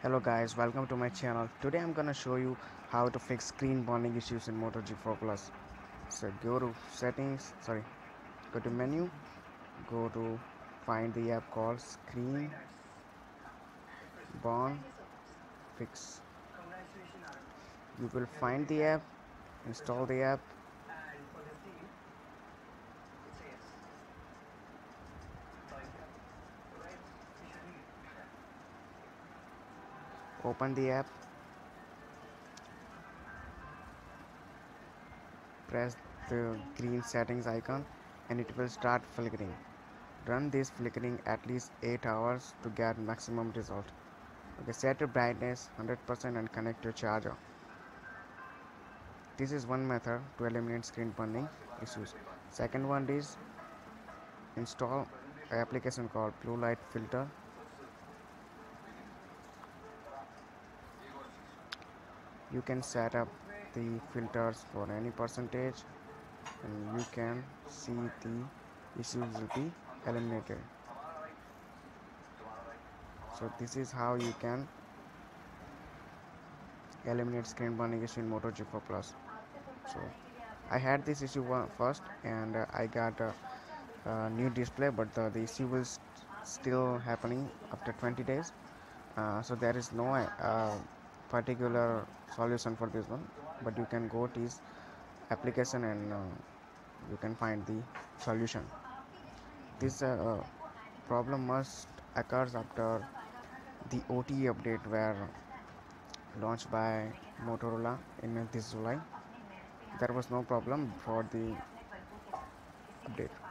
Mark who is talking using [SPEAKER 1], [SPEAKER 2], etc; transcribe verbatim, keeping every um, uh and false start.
[SPEAKER 1] Hello guys, welcome to my channel. Today I'm gonna show you how to fix screen bonding issues in Moto G four Plus. So go to settings, sorry, go to menu, go to find the app called Screen Bond Fix. You will find the app, install the app, open the app, press the green settings icon and it will start flickering. Run this flickering at least eight hours to get maximum result. Okay, set your brightness one hundred percent and connect your charger. This is one method to eliminate screen burning issues. Second one is install an application called blue light filter. You can set up the filters for any percentage and you can see the issues will be eliminated. So this is how you can eliminate screen burning issue in Moto G four Plus. So I had this issue first and uh, I got a, a new display, but the, the issue was still happening after twenty days. Uh, so there is no uh, particular solution for this one, but you can go to this application and uh, you can find the solution. This uh, uh, problem must occurs after the O T E update were launched by Motorola in this July. There was no problem for the update.